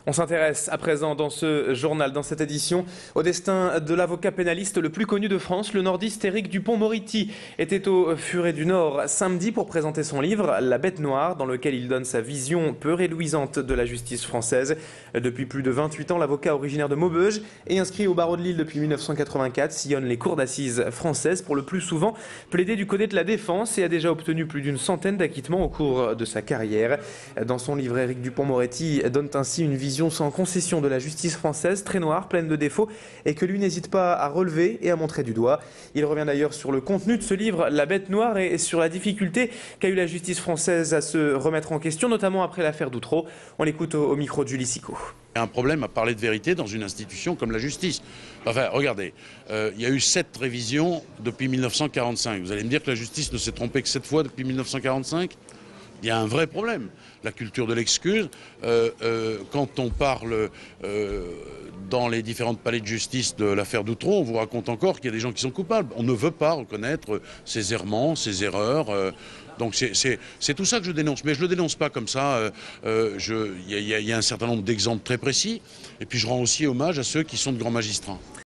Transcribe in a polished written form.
On s'intéresse à présent dans ce journal, dans cette édition, au destin de l'avocat pénaliste le plus connu de France. Le nordiste Éric Dupond-Moretti était au Furet du Nord samedi pour présenter son livre « La Bête Noire » dans lequel il donne sa vision peu réjouissante de la justice française. Depuis plus de 28 ans, l'avocat originaire de Maubeuge et inscrit au barreau de Lille depuis 1984 sillonne les cours d'assises françaises pour le plus souvent plaider du côté de la défense et a déjà obtenu plus d'une centaine d'acquittements au cours de sa carrière. Dans son livre, Éric Dupond-Moretti donne ainsi une vision sans concession de la justice française, très noire, pleine de défauts et que lui n'hésite pas à relever et à montrer du doigt. Il revient d'ailleurs sur le contenu de ce livre, La Bête Noire, et sur la difficulté qu'a eu la justice française à se remettre en question, notamment après l'affaire Doutreau. On l'écoute au micro de Julie Sicot. Il y a un problème à parler de vérité dans une institution comme la justice. Enfin, regardez, il y a eu 7 révisions depuis 1945. Vous allez me dire que la justice ne s'est trompée que 7 fois depuis 1945 ? Il y a un vrai problème. La culture de l'excuse, quand on parle dans les différentes palais de justice de l'affaire Doutreau, on vous raconte encore qu'il y a des gens qui sont coupables. On ne veut pas reconnaître ses errements, ses erreurs. Donc c'est tout ça que je dénonce. Mais je ne le dénonce pas comme ça. Il y a un certain nombre d'exemples très précis. Et puis je rends aussi hommage à ceux qui sont de grands magistrats.